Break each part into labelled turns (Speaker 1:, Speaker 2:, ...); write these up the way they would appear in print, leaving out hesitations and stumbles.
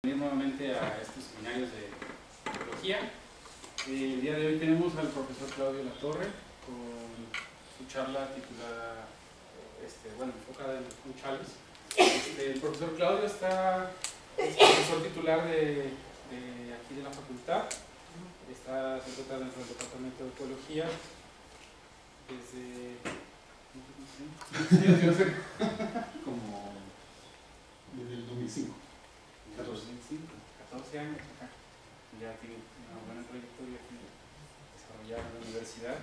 Speaker 1: Venir nuevamente a estos seminarios de ecología. El día de hoy tenemos al profesor Claudio Latorre con su charla titulada, enfocada en los funchales. El profesor Claudio es profesor titular de aquí de la facultad, se encuentra dentro del departamento de ecología
Speaker 2: desde el 2005.
Speaker 1: 14 años acá. Ya tiene una buena trayectoria aquí desarrollada en la universidad.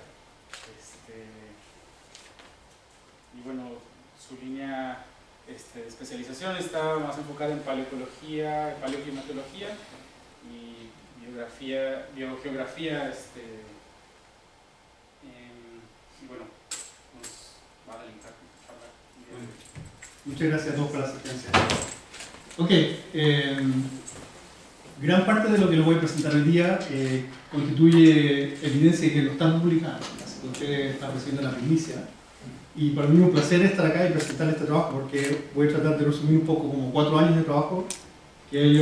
Speaker 1: Y bueno, su línea de especialización está más enfocada en paleoecología, paleoclimatología y biogeografía. Y bueno, nos va a adelantar con su charla.
Speaker 2: Muchas gracias a todos por la asistencia. Ok, gran parte de lo que les voy a presentar hoy día constituye evidencia que lo están publicando, así que ustedes están recibiendo la primicia. Y para mí es un placer estar acá y presentar este trabajo porque voy a tratar de resumir un poco como 4 años de trabajo que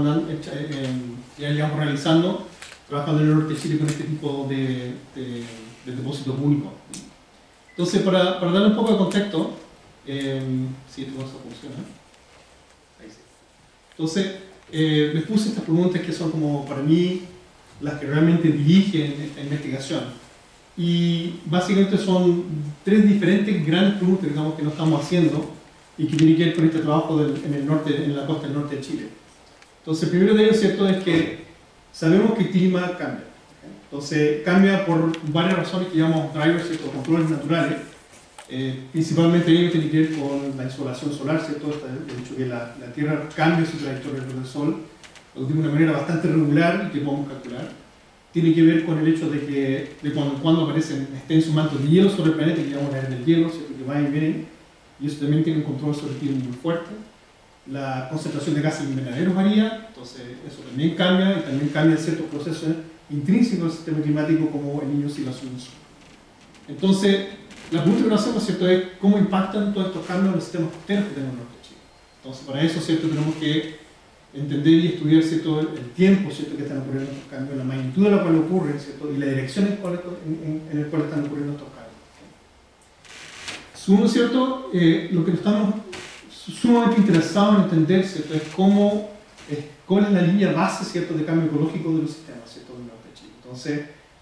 Speaker 2: ya llevamos realizando, trabajando en el norte de Chile con este tipo de depósitos únicos. Entonces, para darle un poco de contexto, si esto funciona. Ahí sí. Entonces, les puse estas preguntas que son como para mí las que realmente dirigen esta investigación. Y básicamente son 3 diferentes grandes preguntas, digamos, que nos estamos haciendo y que tienen que ver con este trabajo en la costa del norte de Chile. Entonces, el primero de ellos, ¿cierto?, es que sabemos que el clima cambia. Entonces, cambia por varias razones que llamamos drivers, ¿cierto?, controles naturales. Principalmente ello tiene que ver con la insolación solar, ¿cierto? El hecho que la Tierra cambia su trayectoria alrededor del Sol de una manera bastante regular y que podemos calcular. Tiene que ver con el hecho de que cuando aparecen extensos mantos de hielo sobre el planeta, que llamamos la era del hielo, ¿cierto?, que van y vienen, y eso también tiene un control sobre el clima muy fuerte. La concentración de gases invernaderos varía, entonces eso también cambia, y también cambian ciertos procesos intrínsecos del sistema climático como el Niño y la Oscilación. Entonces, la pregunta que nos hacemos, ¿cierto?, es cómo impactan todos estos cambios en los sistemas costeros que tenemos en el norte de Chile. Entonces, para eso, ¿cierto?, tenemos que entender y estudiar, ¿cierto?, el tiempo, ¿cierto?, que están ocurriendo estos cambios, la magnitud de la cual ocurren, ¿cierto?, y la dirección en la cual están ocurriendo estos cambios. Segundo, ¿cierto?, lo que estamos sumamente interesados en entender, ¿cierto?, es cuál es la línea base, ¿cierto?, de cambio ecológico de los sistemas, ¿cierto?, del norte de Chile. Entonces,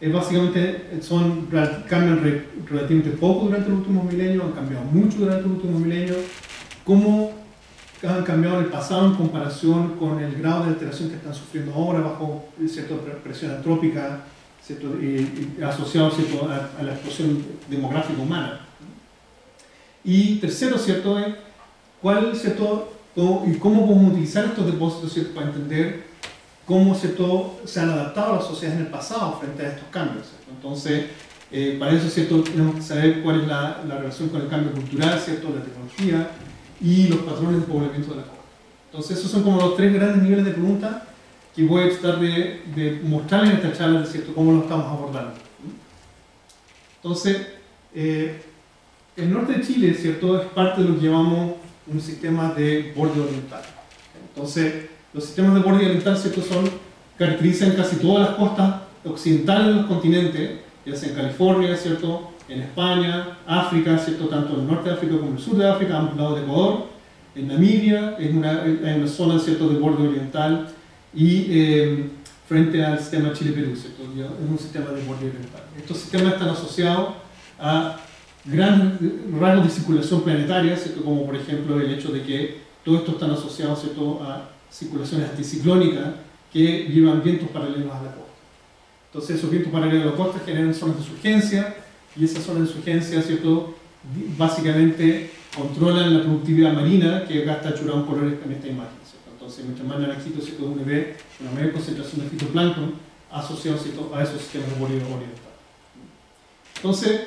Speaker 2: cambian relativamente poco durante los últimos milenios, han cambiado mucho durante los últimos milenios, cómo han cambiado en el pasado en comparación con el grado de alteración que están sufriendo ahora bajo cierta presión antrópica, ¿cierto?, y asociado, ¿cierto?, a la explosión demográfica humana. Y tercero, ¿cierto?, es ¿cierto?, y cómo podemos utilizar estos depósitos, ¿cierto?, para entender cómo, ¿cierto?, se han adaptado las sociedades en el pasado frente a estos cambios, ¿cierto? Entonces, para eso, ¿cierto?, tenemos que saber cuál es la relación con el cambio cultural, ¿cierto?, la tecnología y los patrones de poblamiento de la costa. Entonces, esos son como los 3 grandes niveles de preguntas que voy a tratar de mostrarles en esta charla, ¿cierto?, cómo lo estamos abordando. Entonces, el norte de Chile, ¿cierto?, es parte de lo que llamamos un sistema de borde oriental. Entonces, los sistemas de borde oriental, ¿cierto?, caracterizan casi todas las costas occidentales de los continentes, ya sea en California, ¿cierto?, en España, África, ¿cierto?, tanto en el norte de África como en el sur de África, a ambos lados del Ecuador. En Namibia hay una zona, ¿cierto?, de borde oriental, y frente al sistema Chile-Perú, ¿cierto?, es un sistema de borde oriental. Estos sistemas están asociados a grandes rasgos de circulación planetaria, ¿cierto?, como por ejemplo el hecho de que todos estos están asociados, ¿cierto?, a circulaciones anticiclónicas que llevan vientos paralelos a la costa. Entonces, esos vientos paralelos a la costa generan zonas de surgencia, y esas zonas de surgencia, ¿cierto?, básicamente controlan la productividad marina, que acá está churado en colores en esta imagen, ¿cierto? Entonces, mientras más naranjito, ¿cierto?, uno ve una mayor concentración de fitoplancton asociado, ¿cierto?, a esos sistemas de borde oriental. Entonces,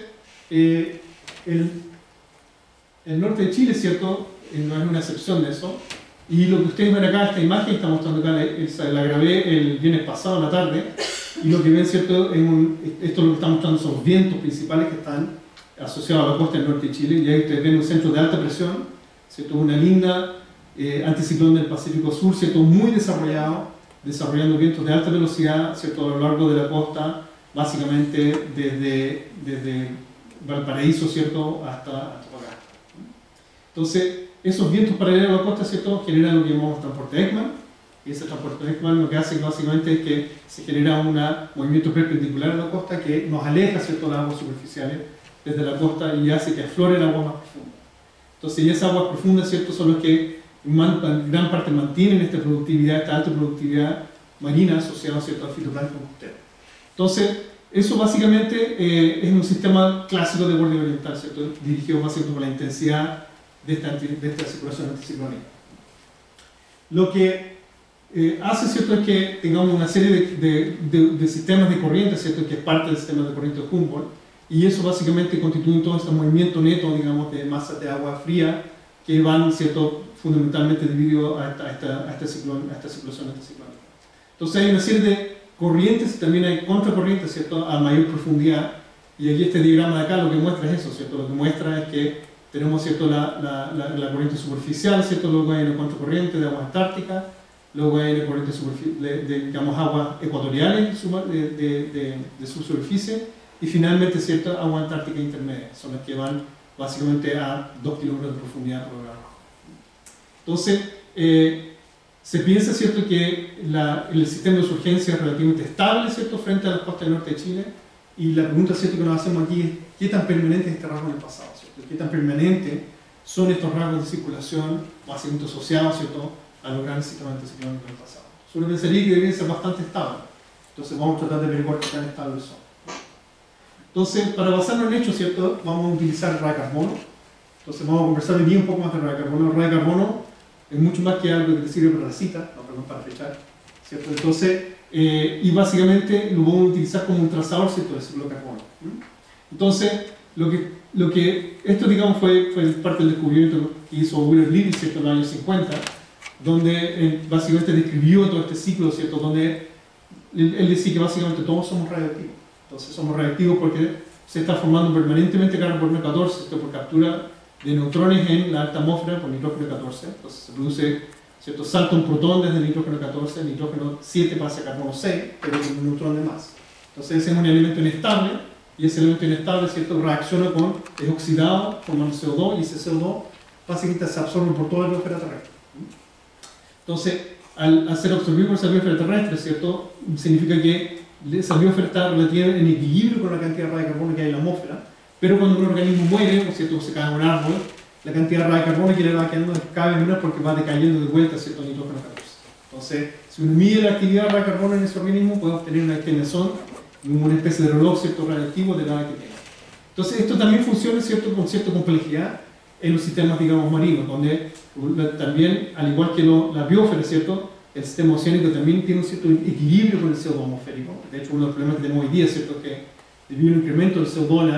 Speaker 2: el norte de Chile, ¿cierto?, no es una excepción de eso. Y lo que ustedes ven acá, esta imagen, está mostrando acá, la grabé el viernes pasado en la tarde, y lo que ven, ¿cierto?, esto lo que está mostrando son los vientos principales que están asociados a la costa del norte de Chile, y ahí ustedes ven un centro de alta presión, ¿cierto?, una linda anticiclón del Pacífico Sur, ¿cierto? Muy desarrollado, desarrollando vientos de alta velocidad, ¿cierto? A lo largo de la costa, básicamente desde Valparaíso, ¿cierto? Hasta acá. Entonces, esos vientos paralelos a la costa, ¿cierto? Generan lo que llamamos transporte Ekman, y ese transporte Ekman lo que hace básicamente es que se genera un movimiento perpendicular a la costa que nos aleja, ¿cierto?, las aguas superficiales desde la costa y hace que aflore el agua más profunda. Entonces, y esas aguas profundas, ¿cierto?, son las que en gran parte mantienen esta productividad, esta alta productividad marina asociada, ¿cierto?, al fitoplancton costero. Entonces, eso básicamente es un sistema clásico de borde oriental, ¿cierto?, dirigido básicamente por la intensidad de esta circulación anticiclónica. Lo que hace, ¿cierto?, es que tengamos una serie de sistemas de corriente, ¿cierto?, que es parte del sistema de corriente de Humboldt, y eso básicamente constituye todo este movimiento neto, digamos, de masas de agua fría que van, ¿cierto?, fundamentalmente debido a esta circulación anticiclónica. Entonces hay una serie de corrientes y también hay contracorrientes, ¿cierto?, a mayor profundidad, y aquí este diagrama de acá lo que muestra es eso, ¿cierto?, lo que muestra es que tenemos, ¿cierto?, la corriente superficial, ¿cierto?, luego hay una contracorriente de agua antártica, luego hay una corriente digamos, aguas ecuatoriales de subsuperficie, y finalmente, ¿cierto?, agua antártica intermedia, son las que van básicamente a 2 kilómetros de profundidad por grado. Entonces, se piensa, ¿cierto?, que el sistema de surgencia es relativamente estable, ¿cierto?, frente a la costa del norte de Chile, y la pregunta, ¿cierto?, que nos hacemos aquí es ¿qué tan permanente es este rasgo en el pasado? ¿Cierto? ¿Qué tan permanente son estos rasgos de circulación básicamente asociados, ¿cierto?, a los grandes sistemas anticiclónicos del pasado? Uno pensaría que deberían ser bastante estables, entonces vamos a tratar de averiguar qué tan estables son. Entonces, para basarnos en hechos, ¿cierto?, vamos a utilizar el radiocarbono. Entonces vamos a conversar hoy día un poco más del radiocarbono. El radiocarbono es mucho más que algo que te sirve para la cita, no, perdón, para fechar, ¿cierto? Entonces, y básicamente lo vamos a utilizar como un trazador, ¿cierto?, del ciclo de carbono. Entonces, esto, digamos, fue parte del descubrimiento que hizo Wheeler Lilly, ¿cierto?, en los años 50, donde básicamente describió todo este ciclo, ¿cierto?, donde él decía que básicamente todos somos radioactivos. Entonces somos reactivos porque se está formando permanentemente carbono 14, ¿cierto?, por captura de neutrones en la alta atmósfera por nitrógeno 14. Entonces se produce, ¿cierto?, salta un protón desde el nitrógeno 14, el nitrógeno 7 pasa a carbono 6, pero con un neutrón de más. Entonces ese es un elemento inestable, y ese elemento inestable, ¿cierto?, reacciona es oxidado formando CO2, y ese CO2 básicamente se absorbe por toda la biosfera terrestre. Entonces, al ser absorbido por esa biosfera terrestre, ¿cierto?, significa que esa biosfera está relativamente en equilibrio con la cantidad de radiocarbono que hay en la atmósfera, pero cuando un organismo muere, o ¿cierto?, se cae en un árbol, la cantidad de radiocarbono que le va quedando cada vez menos porque va decayendo de vuelta, ¿cierto?, nitrógeno 14. Entonces, si uno mide la actividad de radiocarbono en ese organismo, puede obtener una estimación, una especie de reloj, ¿cierto?, radioactivo de la edad que tenga. Entonces, esto también funciona, ¿cierto?, con cierta complejidad en los sistemas, digamos, marinos, donde también, al igual que la biosfera, ¿cierto?, el sistema oceánico también tiene un cierto equilibrio con el CO2 atmosférico. De hecho, uno de los problemas que tenemos hoy día, ¿cierto?, es que debido al incremento del CO2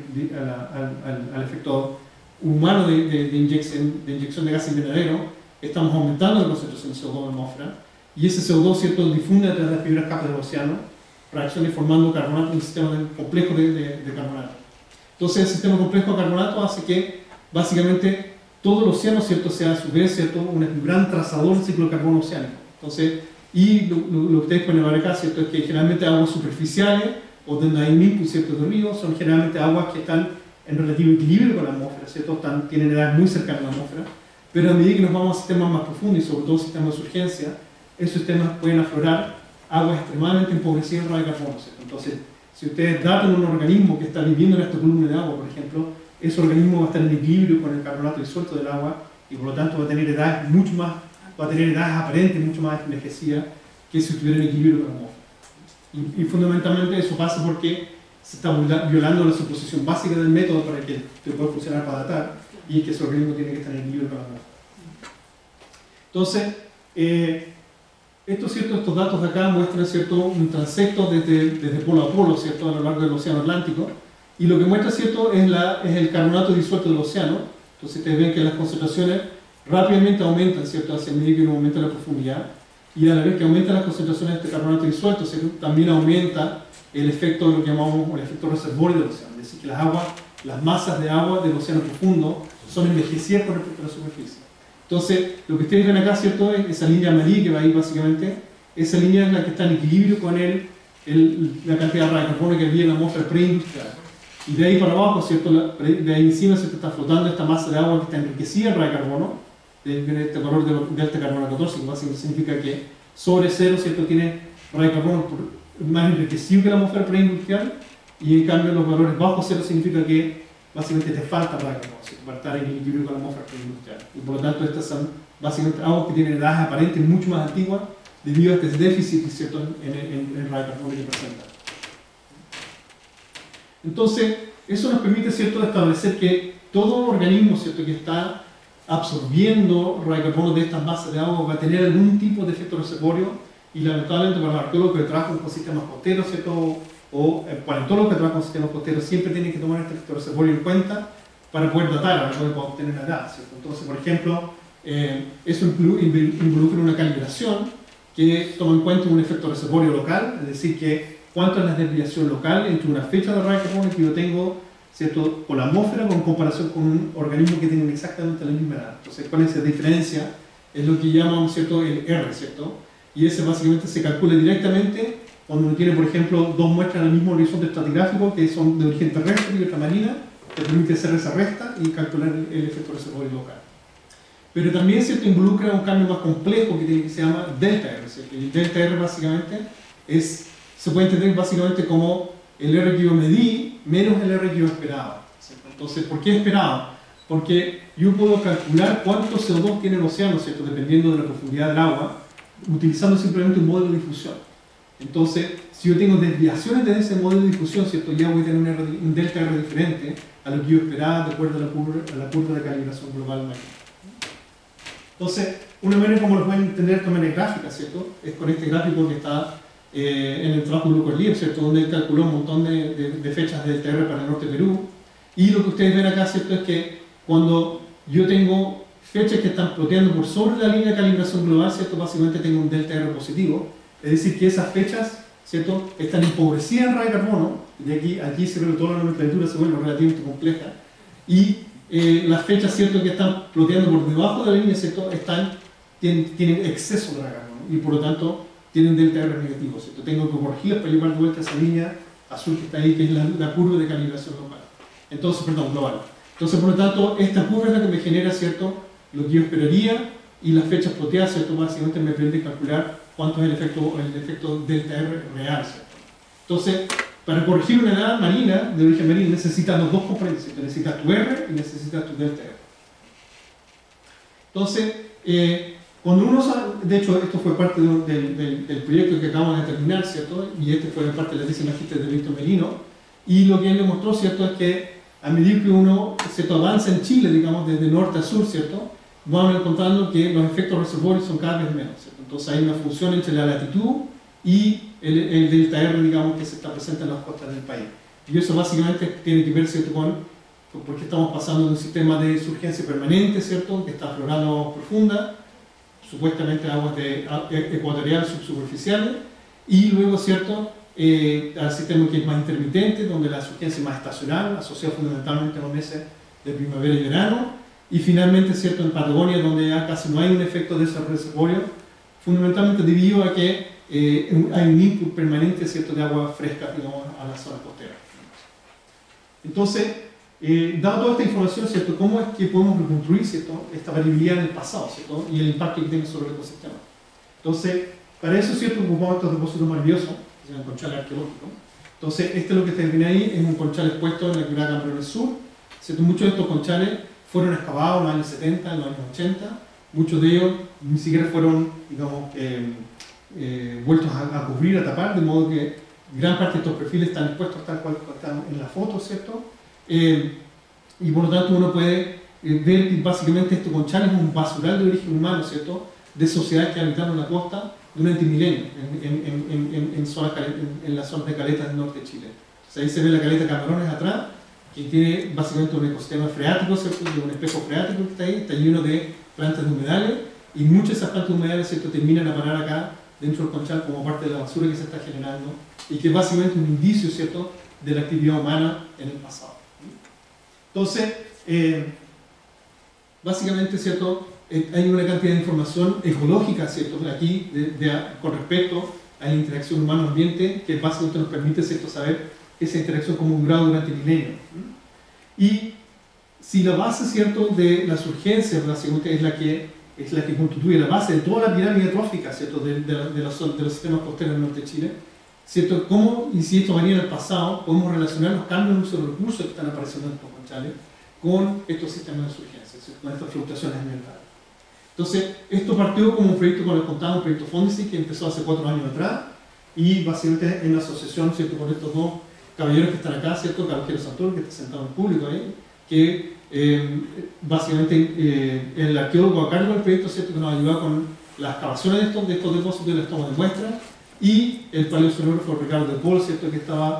Speaker 2: al efecto humano de inyección de gas invernadero, estamos aumentando la concentración de CO2 en la atmósfera, y ese CO2, ¿cierto?, difunde a través de las primeras capas del océano, reacciona formando carbonato, un sistema complejo de carbonato. Entonces, el sistema complejo de carbonato hace que, básicamente, todo el océano, ¿cierto?, sea a su vez, ¿cierto?, un gran trazador del ciclo de carbono oceánico. Entonces, y lo que ustedes pueden ver acá, ¿cierto?, es que generalmente aguas superficiales o donde hay un input, ¿cierto?, de ríos, son generalmente aguas que están en relativo equilibrio con la atmósfera, ¿cierto?, tienen edades muy cercanas a la atmósfera, pero a medida que nos vamos a sistemas más profundos y sobre todo sistemas de surgencia, esos sistemas pueden aflorar aguas extremadamente empobrecidas en radiocarbono, ¿cierto? Entonces, si ustedes datan un organismo que está viviendo en esta columna de agua, por ejemplo, ese organismo va a estar en equilibrio con el carbonato disuelto del agua y por lo tanto va a tener edades aparentes mucho más envejecidas que si estuviera en equilibrio con la atmósfera. Y fundamentalmente eso pasa porque se está violando la suposición básica del método para que pueda funcionar para datar, y es que ese organismo tiene que estar en equilibrio con la atmósfera. Entonces, estos datos de acá muestran, ¿cierto?, un transecto desde polo a polo, ¿cierto?, a lo largo del océano Atlántico, y lo que muestra, ¿cierto?, es el carbonato disuelto del océano. Entonces ustedes ven que las concentraciones rápidamente aumentan, ¿cierto?, hacia medida que uno aumenta la profundidad, y a la vez que aumentan las concentraciones de este carbonato disuelto, ¿cierto?, también aumenta el efecto, lo que llamamos el efecto reservorio del océano, es decir, que las masas de agua del océano profundo son envejecidas con respecto a la superficie. Entonces, lo que ustedes ven acá, ¿cierto? Es esa línea amarilla que va ahí básicamente, esa línea es la que está en equilibrio con la cantidad de rayos de carbono que había en la atmósfera preindustrial. Y de ahí para abajo, ¿cierto? De ahí encima, ¿cierto? Está flotando esta masa de agua que está enriquecida en rayos de carbono, viene este valor de delta carbono 14, que básicamente significa que sobre cero, ¿cierto? Tiene rayos de carbono más enriquecido que la atmósfera preindustrial, y en cambio los valores bajo cero significa que básicamente te falta rayos de carbono, ¿cierto? Para estar en equilibrio con la atmósfera preindustrial. Y por lo tanto estas son básicamente aguas que tienen edades aparentes mucho más antiguas debido a este déficit, ¿cierto? en rayos de carbono que presentan. Entonces, eso nos permite, ¿cierto?, establecer que todo organismo, ¿cierto?, que está absorbiendo rayos de carbono de estas masas de agua va a tener algún tipo de efecto reservorio, y lamentablemente para los arqueólogos que trabajan con sistemas costeros, ¿cierto?, o paleontólogos que trabajan con sistemas costeros siempre tienen que tomar este efecto reservorio en cuenta para poder datar, para poder obtener la edad, ¿cierto? Entonces, por ejemplo, eso involucra una calibración que toma en cuenta un efecto reservorio local, es decir, que cuánto es la desviación local entre una fecha de rayos de carbono que yo tengo, ¿cierto?, por la atmósfera con comparación con un organismo que tiene exactamente la misma edad. Entonces, ¿cuál es esa diferencia? Es lo que llamamos, ¿cierto?, el R, ¿cierto? Y ese básicamente se calcula directamente cuando uno tiene, por ejemplo, dos muestras en el mismo horizonte estratigráfico que son de origen terrestre y ultramarina, te permite hacer esa resta y calcular el efecto reservorio local. Pero también, ¿cierto?, involucra un cambio más complejo que se llama delta R, ¿cierto? Y el delta R básicamente se puede entender básicamente como el R que yo medí menos el R que yo esperaba, ¿cierto? Entonces, ¿por qué esperaba? Porque yo puedo calcular cuánto CO2 tiene el océano, ¿cierto?, dependiendo de la profundidad del agua, utilizando simplemente un modelo de difusión. Entonces, si yo tengo desviaciones de ese modelo de difusión, ¿cierto?, ya voy a tener un delta R diferente a lo que yo esperaba de acuerdo a la curva de calibración global marina. Entonces, una manera como lo pueden entender esta manera gráfica, ¿cierto?, es con este gráfico que está en el trabajo de Lucas Lieb, ¿cierto?, donde él calculó un montón de fechas de delta R para el norte de Perú. Y lo que ustedes ven acá, ¿cierto?, es que cuando yo tengo fechas que están ploteando por sobre la línea de calibración global, ¿cierto?, básicamente tengo un delta R positivo. Es decir, que esas fechas, ¿cierto?, están empobrecidas en rayos de carbono, y aquí se ve toda la nomenclatura se vuelve relativamente compleja, y las fechas, ¿cierto?, que están ploteando por debajo de la línea, ¿cierto?, tienen exceso de rayos de carbono, y por lo tanto tienen delta R negativo, ¿cierto? Tengo que corregir para llevar de vuelta esa línea azul que está ahí, que es la curva de calibración local. Entonces, perdón, global. Entonces, por lo tanto, esta curva es la que me genera, ¿cierto?, lo que yo esperaría, y las fechas ploteadas, ¿cierto?, básicamente me permite calcular cuánto es el efecto delta R real, ¿cierto? Entonces, para corregir una edad marina, de origen marino, necesitas los dos componentes, ¿cierto? Necesitas tu R y necesitas tu delta R. Entonces, cuando uno sabe, de hecho, esto fue parte del proyecto que acabamos de terminar, ¿cierto? Y este fue parte de la tesis magíster de Víctor Merino, y lo que él demostró, ¿cierto?, es que a medida que uno, ¿cierto?, avanza en Chile, digamos, desde norte a sur, ¿cierto?, vamos encontrando que los efectos reservorios son cada vez menos, ¿cierto? Entonces hay una función entre la latitud y el delta R, digamos, que se está presente en las costas del país. Y eso básicamente tiene que ver, ¿cierto?, con por qué estamos pasando de un sistema de surgencia permanente, ¿cierto?, que está aflorando aguas profundas, supuestamente aguas ecuatoriales subsuperficiales, y luego, ¿cierto?, al sistema que es más intermitente, donde la surgencia es más estacional, asociada fundamentalmente a los meses de primavera y verano, y finalmente, ¿cierto?, en Patagonia, donde ya casi no hay un efecto de ese reservorio, fundamentalmente debido a que hay un input permanente, ¿cierto?, de agua fresca, digamos, a la zona costera. Entonces, dado toda esta información, ¿cierto?, ¿cómo es que podemos reconstruir, ¿cierto?, esta variabilidad en el pasado, ¿cierto?, y el impacto que tiene sobre el ecosistema? Entonces, para eso, ¿cierto?, ocupamos estos depósitos maravillosos, que se llaman conchales arqueológicos. Entonces, este es lo que se ven ahí, es un conchal expuesto en la quebrada Cambrones Sur, ¿cierto? Muchos de estos conchales fueron excavados en los años 70, en los años 80, muchos de ellos ni siquiera fueron, digamos, vueltos a cubrir, a tapar, de modo que gran parte de estos perfiles están expuestos tal cual están en la foto, ¿cierto? Y por lo tanto uno puede ver que básicamente este conchal es un basural de origen humano, ¿cierto?, de sociedades que habitaron la costa durante milenios en las zonas de caletas del norte de Chile. Entonces ahí se ve la caleta Camarones atrás, que tiene básicamente un ecosistema freático, ¿cierto?, de un espejo freático que está lleno de plantas de humedales, y muchas de esas plantas de humedales, ¿cierto?, terminan a parar acá dentro del conchal como parte de la basura que se está generando, y que es básicamente un indicio, ¿cierto?, de la actividad humana en el pasado. Entonces, básicamente, ¿cierto?, hay una cantidad de información ecológica, ¿cierto? Aquí, con respecto a la interacción humano-ambiente, que básicamente nos permite, ¿cierto?, saber esa interacción como un grado durante milenios. Y si la base, ¿cierto?, de las urgencias, básicamente es la que constituye la base de toda la pirámide trófica, ¿cierto?, de los sistemas costeros del norte de Chile, ¿cierto? ¿Cómo, y si esto venía del pasado, podemos relacionar los cambios en el uso de los recursos que están apareciendo en estos conchales con estos sistemas de urgencia, ¿cierto?, con estas fluctuaciones ambientales? Entonces, esto partió como un proyecto, como les contaba, un proyecto Fondesit que empezó hace 4 años atrás, y básicamente en la asociación, ¿cierto?, con estos dos caballeros que están acá, ¿cierto?, Caballero Santoro, que está sentado en público ahí, que básicamente el arqueólogo a cargo del proyecto, ¿cierto?, que nos ayudó con las excavaciones de estos depósitos y las tomas de muestras, y el paleoceanógrafo Ricardo de Paul, ¿cierto?,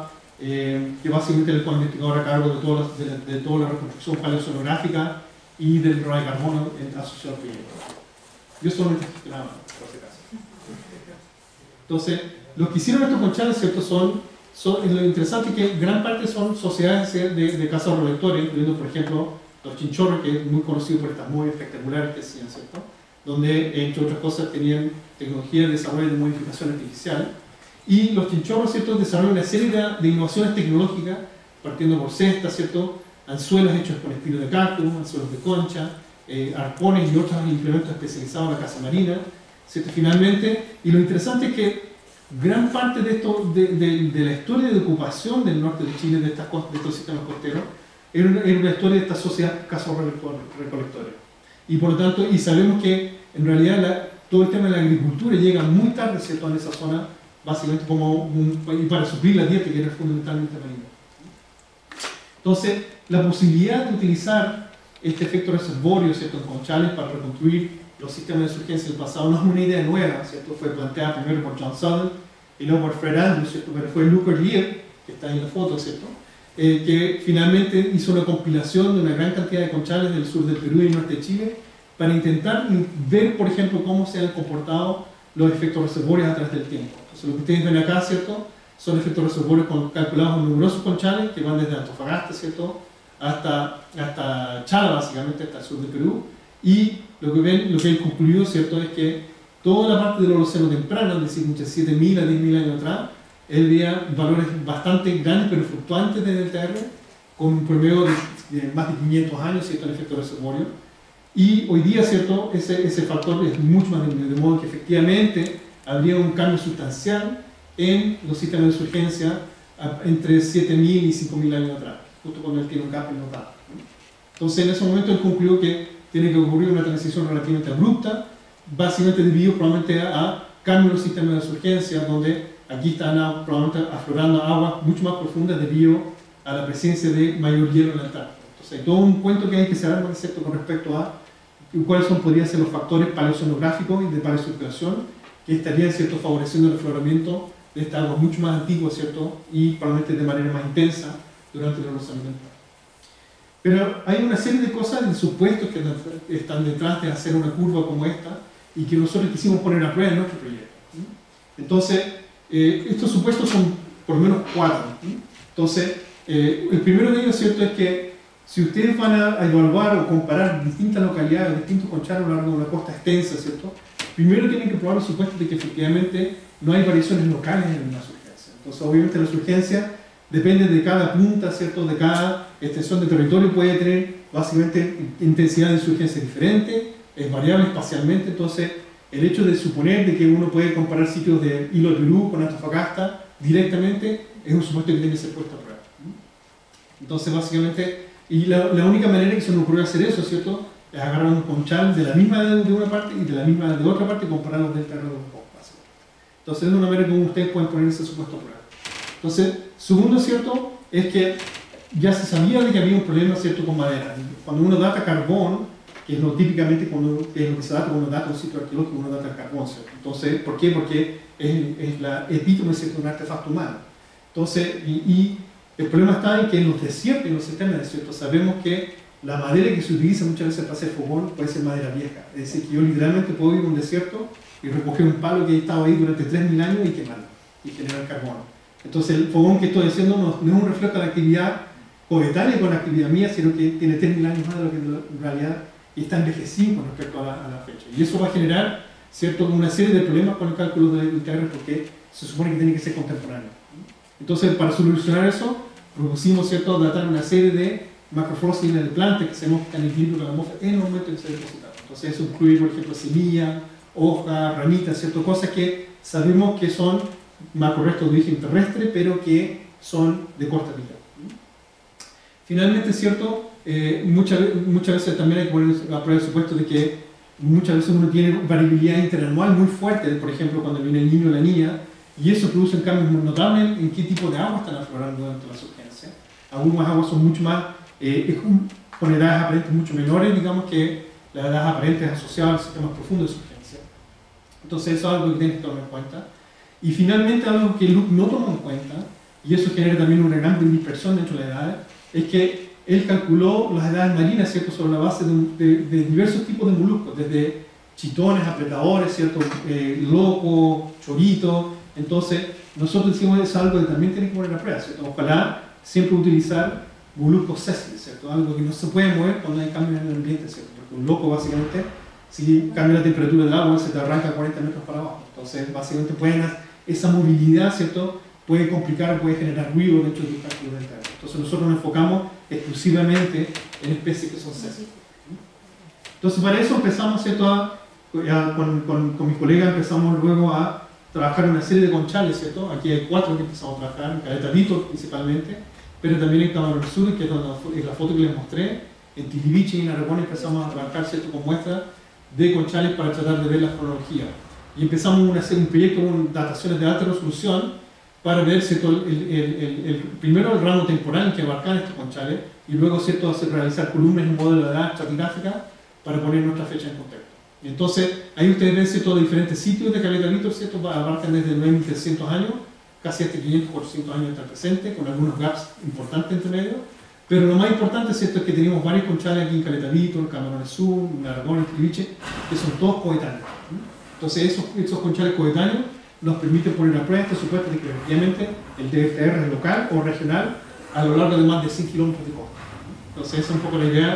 Speaker 2: que básicamente es el investigador a cargo de toda la reconstrucción paleoceanográfica y del rodaje de carbono asociado al proyecto. Yo solamente nada más, por si acaso. Entonces, lo que hicieron estos conchales, ¿cierto?, lo interesante es que gran parte son sociedades de cazadores-recolectores, incluyendo, por ejemplo, los chinchorros, que es muy conocido por estas muy espectaculares que hacían, ¿cierto?, donde, entre otras cosas, tenían tecnología de desarrollo de modificación artificial. Y los chinchorros, ¿cierto?, desarrollan una serie de innovaciones tecnológicas, partiendo por cestas, ¿cierto?, anzuelos hechos con espino de cactus, anzuelos de concha, arpones y otros implementos especializados en la caza marina, ¿cierto? Finalmente, y lo interesante es que gran parte de la historia de ocupación del norte de Chile, de estos sistemas costeros, era una historia de esta sociedad cazadores-recolectores. Y por lo tanto, y sabemos que en realidad todo el tema de la agricultura llega muy tarde, ¿cierto?, en esa zona, básicamente y para suplir la dieta, que era fundamentalmente marina. Entonces, la posibilidad de utilizar este efecto reservorio, ¿cierto?, en conchales para reconstruir los sistemas de surgencia del pasado no es una idea nueva, ¿cierto? Fue planteada primero por John Sutherland y luego por Fred Andrews, ¿cierto?, pero fue Luca Lier, que está ahí en la foto, ¿cierto?, que finalmente hizo una compilación de una gran cantidad de conchales del sur del Perú y del norte de Chile para intentar ver, por ejemplo, cómo se han comportado los efectos reservorios a través del tiempo. Entonces, lo que ustedes ven acá, ¿cierto?, son efectos reservorios calculados en numerosos conchales que van desde Antofagasta, ¿cierto?, hasta Chala, básicamente, hasta el sur del Perú. Y lo que él concluyó, ¿cierto?, es que toda la parte del Holoceno temprano, es decir, entre 7.000 a 10.000 años atrás, él veía valores bastante grandes pero fluctuantes de DLTR, con un promedio de más de 500 años, ¿cierto?, en efecto reservorio. Y hoy día, ¿cierto?, ese factor es mucho más grande, de modo que efectivamente habría un cambio sustancial en los sistemas de surgencia entre 7.000 y 5.000 años atrás, justo cuando él tiene un gap en los datos. Entonces, en ese momento él concluyó que tiene que ocurrir una transición relativamente abrupta, básicamente debido probablemente a cambios en los sistemas de surgencia, donde aquí están probablemente aflorando aguas mucho más profundas debido a la presencia de mayor hielo en el Antártida. Entonces, hay todo un cuento que hay que cerrar con respecto a cuáles podrían ser los factores paleoceanográficos y de paleocirculación que estarían, ¿cierto?, favoreciendo el afloramiento de estas aguas mucho más antiguas, ¿cierto?, y probablemente de manera más intensa durante el Holoceno temprano. Pero hay una serie de cosas, de supuestos que están detrás de hacer una curva como esta y que nosotros quisimos poner a prueba en nuestro proyecto. Entonces, estos supuestos son por lo menos 4. Entonces, el primero de ellos, ¿cierto?, es que si ustedes van a evaluar o comparar distintas localidades, distintos conchales a lo largo de una costa extensa, ¿cierto?, primero tienen que probar los supuestos de que efectivamente no hay variaciones locales en la surgencia. Entonces, obviamente la surgencia depende de cada punta, ¿cierto?, de cada extensión de territorio, puede tener básicamente intensidad de surgencia diferente, es variable espacialmente. Entonces, el hecho de suponer de que uno puede comparar sitios de Hilo de Perú con Antofagasta directamente es un supuesto que tiene que ser puesto a prueba. Entonces, básicamente, y la única manera que se nos ocurrió hacer eso, ¿cierto?, es agarrar un conchal de la misma de una parte y de la misma de otra parte y compararlos del terreno de un poco. Entonces, es una manera como ustedes pueden poner ese supuesto a prueba. Entonces, segundo, ¿cierto?, es que ya se sabía de que había un problema, ¿cierto?, con madera. Cuando uno data carbón, que es lo típicamente que es lo que se data cuando uno data un sitio arqueológico, uno data el carbón, ¿cierto? Entonces, ¿por qué? Porque es la epítome, ¿cierto?, de un artefacto humano. Entonces, y el problema está en que en los desiertos, en los sistemas de desiertos, sabemos que la madera que se utiliza muchas veces para hacer fogón puede ser madera vieja. Es decir, que yo literalmente puedo ir a un desierto y recoger un palo que ha estado ahí durante 3.000 años y quemarlo, y generar carbono. Entonces, el fogón que estoy haciendo no es un reflejo de la actividad coetánea con la actividad mía, sino que tiene 3.000 años más de lo que en realidad y está envejecido con respecto a la fecha. Y eso va a generar, ¿cierto?, una serie de problemas con el cálculo de UTR porque se supone que tiene que ser contemporáneo. Entonces, para solucionar eso, propusimos, ¿cierto?, datar una serie de macrofósiles de plantas que sabemos que están en equilibrio con la atmósfera en el momento en que se depositaron. Entonces, eso incluye, por ejemplo, semillas, hojas, ramitas, ¿cierto?, cosas que sabemos que son macrorestos de origen terrestre, pero que son de corta vida. Finalmente, ¿cierto?, muchas veces también hay que poner a prueba el supuesto de que muchas veces uno tiene variabilidad interanual muy fuerte, por ejemplo, cuando viene el niño o la niña, y eso produce un cambio muy notable en qué tipo de agua están aflorando durante la surgencia. Algunas aguas son mucho más, con edades aparentes mucho menores, digamos, que las edades aparentes asociadas a los sistemas profundos de surgencia. Entonces, eso es algo que tienen que tomar en cuenta. Y finalmente, algo que Luke no tomó en cuenta, y eso genera también una gran dispersión dentro de las edades, es que él calculó las edades marinas, ¿cierto?, sobre la base de diversos tipos de moluscos, desde chitones, apretadores, ¿cierto?, loco, chorito. Entonces, nosotros decimos que es algo que también tiene que poner a prueba, ¿cierto? Ojalá siempre utilizar moluscos sésiles, ¿cierto? Algo que no se puede mover cuando hay cambios en el ambiente, ¿cierto? Porque un loco, básicamente, si cambia la temperatura del agua, se te arranca 40 metros para abajo. Entonces, básicamente, esa movilidad, ¿cierto?, puede complicar, puede generar ruido dentro de tus cálculos dentales. Entonces, nosotros nos enfocamos exclusivamente en especies que son sésiles. Entonces, para eso empezamos, ¿cierto?, con mis colegas empezamos luego a trabajar en una serie de conchales, ¿cierto? Aquí hay 4 que empezamos a trabajar, en Caleta Vítor principalmente, pero también en Camarón Sur, que es la foto que les mostré, en Tiliviche y en Aragón empezamos a trabajar, ¿cierto?, con muestras de conchales para tratar de ver la cronología. Y empezamos un proyecto con dataciones de alta resolución para ver, ¿cierto?, primero el rango temporal en que abarcan estos conchales y luego, ¿cierto?, realizar columnas en modelo de edad estratigráfica para poner nuestra fecha en contexto. Entonces, ahí ustedes ven, ¿cierto?, diferentes sitios de Caleta Vítor, ¿cierto?, abarcan desde 9.300 años, casi hasta 500, 400 años hasta el presente, con algunos gaps importantes entre medio. Pero lo más importante, ¿cierto?, es que tenemos varios conchales aquí en Caleta Vítor, Camarones Sur, en Aragón, en Tiliviche, que son todos coetáneos. Entonces, esos conchales coetáneos nos permiten poner a prueba este supuesto de que efectivamente el DFR es local o regional a lo largo de más de 100 kilómetros de costa. Entonces, esa es un poco la idea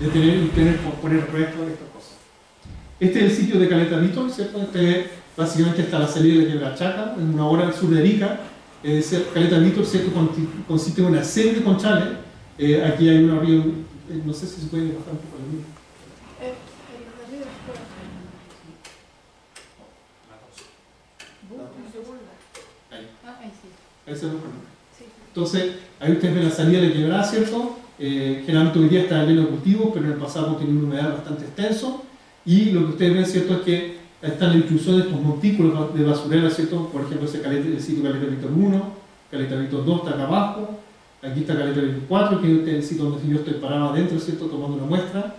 Speaker 2: de poner a prueba todas estas cosas. Este es el sitio de Caleta Vítor, ¿cierto? Básicamente está la salida de Quebra Chaca, en una hora al sur de Arica. Caleta Vítor, ¿cierto?, consiste en una serie de conchales. Aquí hay una río, no sé si se puede bajar un poco la luz. Ahí se ve. Entonces, ahí ustedes ven la salida de Quebrada, ¿cierto? Generalmente hoy día está lleno de cultivos, pero en el pasado tiene una humedad bastante extenso. Y lo que ustedes ven, ¿cierto?, es que está la distribución de estos montículos de basurera, ¿cierto? Por ejemplo, el sitio Caleta Vítor 1, Caleta Vítor 2 está acá abajo, aquí está Caleta Vítor 4, que es el sitio donde yo estoy parado adentro, ¿cierto?, tomando una muestra.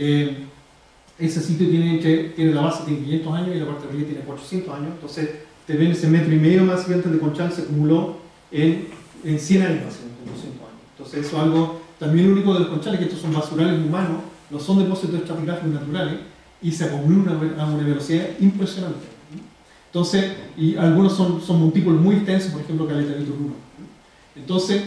Speaker 2: Ese sitio tiene la base, tiene 500 años y la parte de arriba tiene 400 años. Entonces, te ven ese 1,5 metros más siguiente de conchal se acumuló en 100 años, en 200 años. Entonces, eso es algo también único de los conchales, que estos son basurales humanos, no son depósitos estratigráficos naturales, y se acumulan a una velocidad impresionante. Entonces, y algunos son montículos muy extensos, por ejemplo, Caleta Vítor 1. Entonces,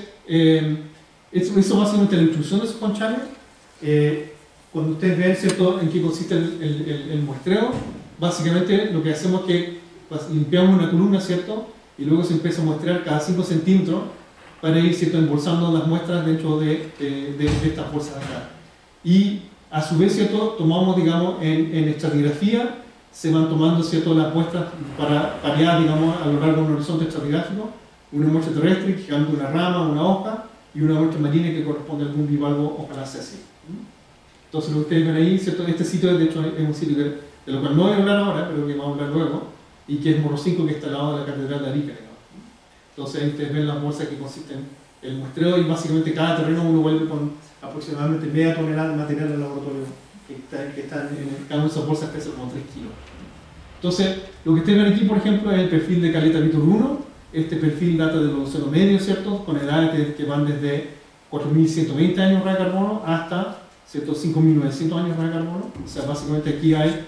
Speaker 2: eso básicamente es la instrucción de esos conchales. Cuando ustedes ven, ¿cierto?, en qué consiste el muestreo, básicamente lo que hacemos es que limpiamos una columna, ¿cierto?, y luego se empieza a muestrear cada 5 centímetros para ir, ¿cierto?, embolsando las muestras dentro de estas bolsas de acá. Y a su vez, ¿cierto?, tomamos, digamos, en estratigrafía, se van tomando, ¿cierto?, las muestras para parear, digamos, a lo largo de un horizonte estratigráfico, una muestra terrestre, fijando una rama, una hoja, y una muestra marina que corresponde a algún bivalvo, ojalá sea así. Entonces, lo que ustedes ven ahí, ¿cierto?, este sitio, de hecho, es un sitio de lo cual no voy a hablar ahora, pero que vamos a hablar luego, y que es Morro 5, que está al lado de la Catedral de Arica, digamos. Entonces, ahí ustedes ven las bolsas que consisten en el muestreo, y básicamente cada terreno uno vuelve con aproximadamente media tonelada de material en el laboratorio, que están en cada una de esas bolsas, pesa como 3 kilos. Entonces, lo que ustedes ven aquí, por ejemplo, es el perfil de Caleta Vítor 1. Este perfil data del Holoceno medio, ¿cierto?, con edades que van desde 4.120 años de carbono hasta, ¿cierto?, 5.900 años de carbono. O sea, básicamente aquí hay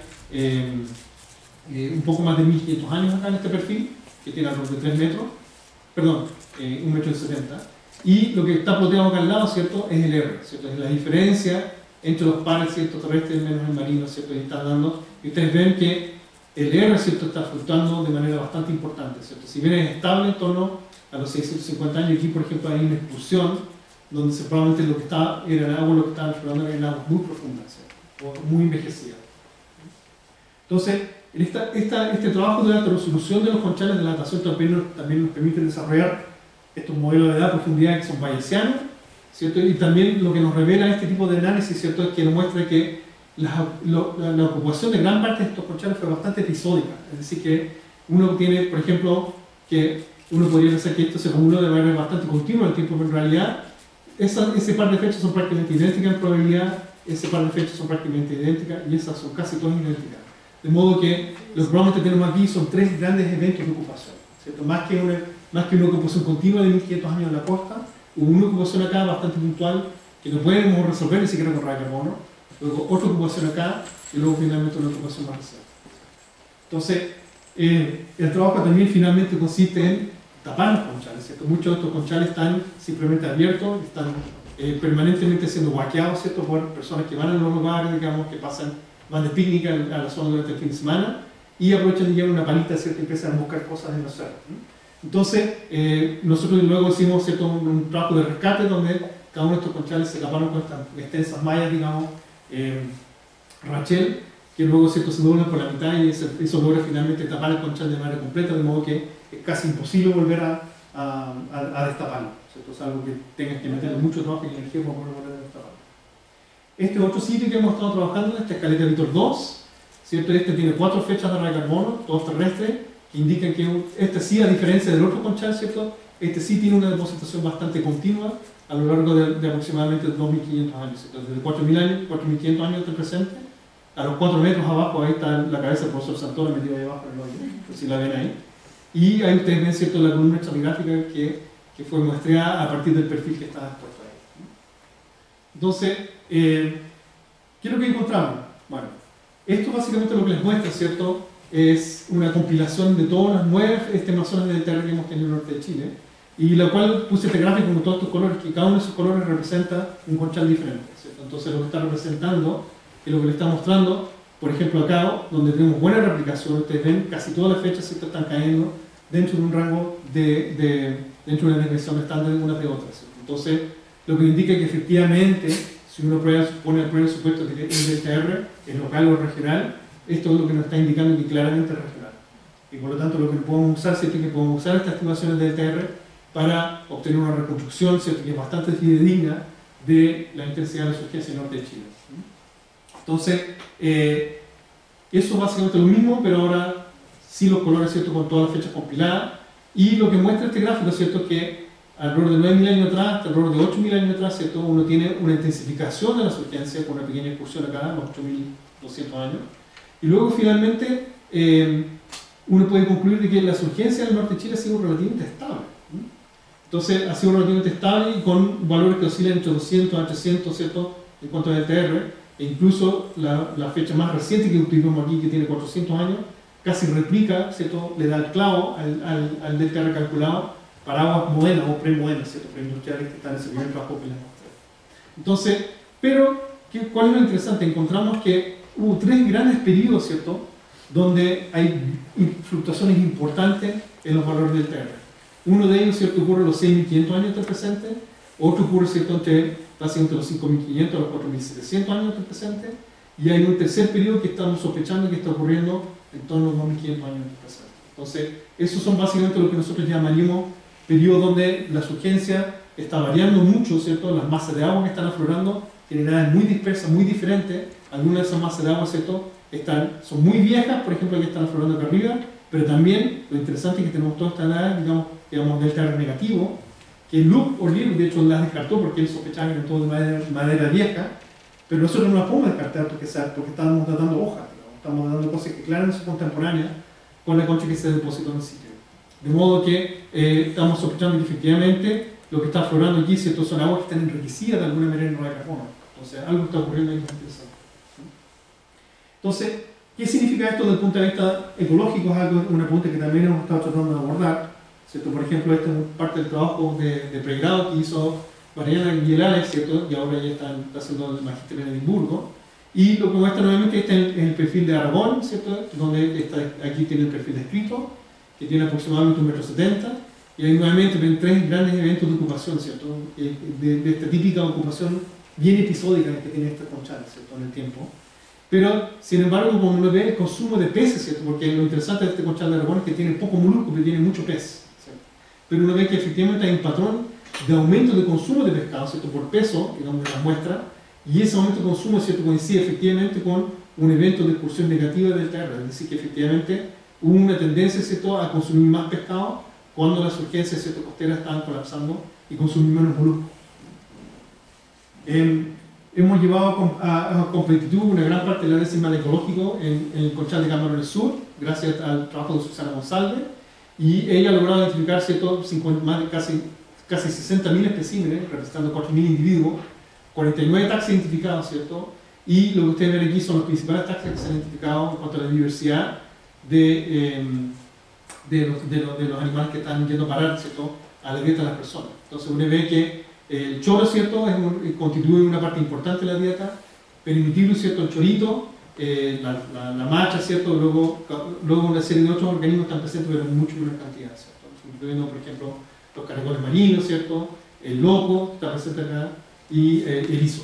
Speaker 2: un poco más de 1.500 años acá en este perfil, que tiene alrededor de 3 metros, perdón, 1,70 m. Y lo que está ploteado acá al lado, ¿cierto?, es el R, ¿cierto?, es la diferencia entre los pares, ¿cierto?, terrestres menos el marino, ¿cierto?, y están dando, y ustedes ven que el R, ¿cierto?, está fluctuando de manera bastante importante, ¿cierto? Si bien es estable en torno a los 650 años, aquí por ejemplo hay una expulsión donde probablemente lo que está era el agua, lo que estaban flotando eran aguas muy profundas, ¿cierto?, o muy envejecidas. Entonces, este trabajo de alta resolución de los conchales de la datación también nos permite desarrollar estos modelos de edad a profundidad que son bayesianos, ¿cierto? Y también lo que nos revela este tipo de análisis, ¿cierto?, es que nos muestra que la ocupación de gran parte de estos conchales fue bastante episódica. Es decir, que uno tiene, por ejemplo, que uno podría pensar que esto se acumuló de manera bastante continua en el tiempo, pero en realidad ese par de fechas son prácticamente idénticas en probabilidad, ese par de fechas son prácticamente idénticas y esas son casi todas idénticas. De modo que los problemas que tenemos aquí son tres grandes eventos de ocupación, ¿cierto? Más que una ocupación continua de 1500 años en la costa, hubo una ocupación acá bastante puntual que no podemos resolver ni siquiera con rayos carbono, luego otra ocupación acá y luego finalmente una ocupación más reciente. Entonces, el trabajo también finalmente consiste en tapar los conchales, ¿cierto? Muchos de estos conchales están simplemente abiertos, están permanentemente siendo guaqueados, ¿cierto?, por personas que van a los lugares, digamos, que van de picnic a la zona durante el fin de semana y aprovechan de llevar una palita, ¿cierto?, y empiezan a buscar cosas en la suelo. Entonces, nosotros luego hicimos, ¿cierto?, un trabajo de rescate donde cada uno de estos conchales se taparon con estas extensas mallas, digamos, Rachel, que luego, ¿cierto?, se doblan por la mitad y eso logra finalmente tapar el conchal de manera completa, de modo que es casi imposible volver a destaparlo, ¿cierto? Es algo que tengas que meterle mucho trabajo y energía para poder volver a destaparlo. Este otro sitio que hemos estado trabajando, esta escaleta Víctor 2, ¿cierto? Este tiene 4 fechas de radiocarbono, todos terrestres, que indican que este sí, a diferencia del otro conchal, ¿cierto?, este sí tiene una depositación bastante continua a lo largo de aproximadamente 2.500 años, ¿cierto? Desde 4.000 años, 4.500 años del presente, a los 4 metros abajo, ahí está la cabeza del profesor Santoro metida ahí abajo en el hoyo, si la ven ahí. Y ahí ustedes ven, ¿cierto?, la columna estratigráfica que fue muestreada a partir del perfil que está expuesto ahí. Entonces, ¿qué es lo que encontramos? Bueno, esto básicamente lo que les muestra, ¿cierto?, es una compilación de todas las 9 estimaciones del TR que hemos tenido en el norte de Chile, y la cual puse este gráfico con todos estos colores, que cada uno de esos colores representa un conchal diferente, ¿cierto? Entonces lo que está representando es lo que le está mostrando, por ejemplo acá, donde tenemos buena replicación, ustedes ven, casi todas las fechas están cayendo dentro de un rango dentro de una dimensión estándar de unas de otras, ¿cierto? Entonces, lo que indica que efectivamente, si uno pone a prueba el supuesto que el TR es local o regional, esto es lo que nos está indicando que claramente es regional. Y por lo tanto, lo que podemos usar, ¿cierto?, es que podemos usar estas estimaciones del TR para obtener una reconstrucción, ¿cierto?, que es bastante fidedigna de la intensidad de la surgencia en el norte de Chile. Entonces, eso es básicamente lo mismo, pero ahora sí los colores, ¿cierto?, con todas las fechas compiladas. Y lo que muestra este gráfico, ¿cierto?, es que alrededor de 9.000 años atrás, alrededor de 8.000 años atrás, ¿cierto?, uno tiene una intensificación de la surgencia con una pequeña excursión acá, los 8.200 años. Y luego, finalmente, uno puede concluir de que la surgencia del norte de Chile ha sido relativamente estable. Entonces, ha sido relativamente estable y con valores que oscilan entre 200 a 300, ¿cierto?, en cuanto al TR, e incluso la fecha más reciente que utilizamos aquí, que tiene 400 años, casi replica, ¿cierto?, le da el clavo al DTR calculado para aguas modernas o premodernas, ¿cierto?, preindustriales, que están en ese primer trabajo que les mostré. Entonces, pero, ¿cuál es lo interesante? Encontramos que hubo 3 grandes periodos, ¿cierto?, donde hay fluctuaciones importantes en los valores del TR. Uno de ellos, ¿cierto?, ocurre a los 6.500 años del presente, otro ocurre, ¿cierto?, entre básicamente los 5.500 a los 4.700 años del presente, y hay un tercer periodo que estamos sospechando que está ocurriendo en torno a los 2.500 años del presente. Entonces, esos son básicamente lo que nosotros llamaríamos periodos donde la surgencia está variando mucho, ¿cierto?, las masas de agua que están aflorando tienen edades muy dispersas, muy diferentes. Algunas de esas masas de agua, ¿cierto?, son muy viejas, por ejemplo, que están aflorando acá arriba, pero también lo interesante es que tenemos todas estas edades, digamos del TR negativo, que Luke O'Leary, de hecho, las descartó porque él sospechaba que eran todo de madera vieja, pero nosotros no las podemos descartar porque estamos datando hojas, estamos datando cosas que claramente son contemporáneas con la concha que se depositó en el sitio. De modo que estamos sospechando que efectivamente lo que está aflorando aquí, ¿cierto?, son aguas que están enriquecidas de alguna manera en radiocarbono. Entonces, algo está ocurriendo ahí que es interesante. Entonces, ¿qué significa esto desde el punto de vista ecológico? Es una pregunta que también hemos estado tratando de abordar, ¿cierto? Por ejemplo, esta es parte del trabajo de pregrado que hizo Mariana Guielanes, ¿cierto? Y ahora ya está haciendo el magíster en Edimburgo. Y lo que muestra nuevamente está en el perfil de Aragón, ¿cierto? Donde aquí tiene el perfil descrito, que tiene aproximadamente 1,70 m. Y ahí nuevamente ven 3 grandes eventos de ocupación, ¿cierto? De esta típica ocupación bien episódica que tiene este conchal, ¿cierto? En el tiempo. Pero, sin embargo, como uno ve el consumo de peces, ¿cierto? Porque lo interesante de este conchal de Aragón es que tiene poco molusco, pero tiene mucho pez, ¿cierto? Pero uno ve que efectivamente hay un patrón de aumento de consumo de pescado, ¿cierto? Por peso, digamos, de la muestra, y ese aumento de consumo, ¿cierto? Coincide efectivamente con un evento de excursión negativa del terra, es decir, que efectivamente hubo una tendencia, ¿cierto?, a consumir más pescado cuando las urgencias, ¿cierto?, costeras estaban colapsando y consumir menos molusco. Hemos llevado a completitud una gran parte del análisis mal ecológico en el conchal de Camarones Sur, gracias al trabajo de Susana González, y ella ha logrado identificar, ¿cierto?, casi 60.000 especímenes, representando 4.000 individuos, 49 taxas identificados, ¿cierto? Y lo que ustedes ven aquí son los principales taxas que se han identificado en cuanto a la diversidad de los animales que están yendo a parar, ¿cierto?, a la dieta de las personas. Entonces uno ve que el choro, ¿cierto?, constituye una parte importante de la dieta, Perimetiblum, ¿cierto?, el chorito, la macha, ¿cierto?, luego una serie de otros organismos están presentes, pero en mucho menor cantidad, ¿cierto? Incluyendo, por ejemplo, los caracoles marinos, ¿cierto?, el loco está presente acá, y el ISO.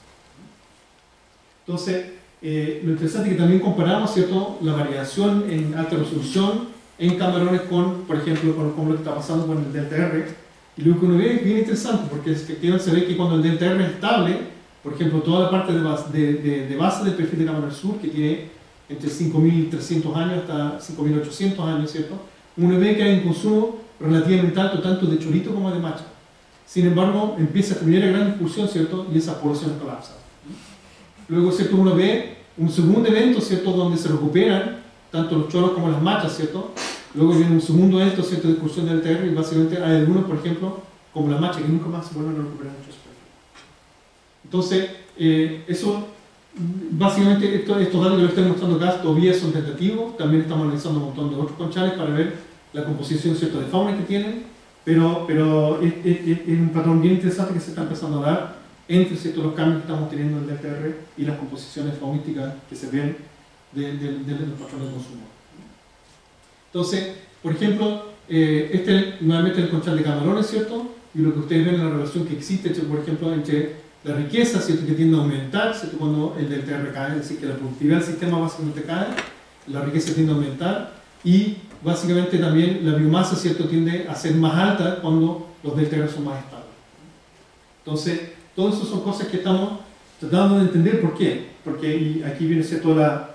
Speaker 2: Entonces, lo interesante es que también comparamos, ¿cierto?, la variación en alta resolución en camarones con, por ejemplo, con lo que está pasando con el delta R, y lo que uno ve es bien interesante, porque efectivamente se ve que cuando el delta R es estable, por ejemplo, toda la parte de base del perfil de Camarones Sur, que tiene entre 5.300 años hasta 5.800 años, ¿cierto?, uno ve que hay un consumo relativamente alto tanto de chorito como de macha. Sin embargo, empieza a primera gran expulsión, ¿cierto?, y esas poblaciones colapsan. Luego, ¿cierto?, uno ve un segundo evento, ¿cierto?, donde se recuperan tanto los choros como las machas, ¿cierto? Luego viene un segundo evento, ¿cierto?, de excursión del TR, y básicamente hay algunos, por ejemplo, como la macha, que nunca más se vuelven a recuperar en muchos perfil. Entonces, eso, básicamente, estos datos que les estoy mostrando acá todavía son tentativos. También estamos analizando un montón de otros conchales para ver la composición, ¿cierto?, de fauna que tienen. Pero es un patrón bien interesante que se está empezando a dar entre, ¿cierto?, los cambios que estamos teniendo en el DTR y las composiciones faunísticas que se ven de los patrones de consumo. Entonces, por ejemplo, nuevamente el conchal de camarones, ¿cierto? Y lo que ustedes ven en la relación que existe, por ejemplo, entre la riqueza, ¿cierto?, que tiende a aumentar, ¿cierto?, cuando el DTR cae, es decir, que la productividad del sistema básicamente cae, la riqueza tiende a aumentar, y básicamente también la biomasa, ¿cierto?, tiende a ser más alta cuando los DTR son más estables. Entonces, todo eso son cosas que estamos tratando de entender por qué. Porque, y aquí viene, ¿cierto?, la